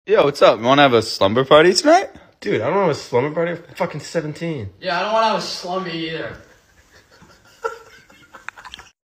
Yo, what's up? You want to have a slumber party tonight? Dude, I don't have a slumber party. I'm fucking 17. Yeah, I don't want to have a slumber either.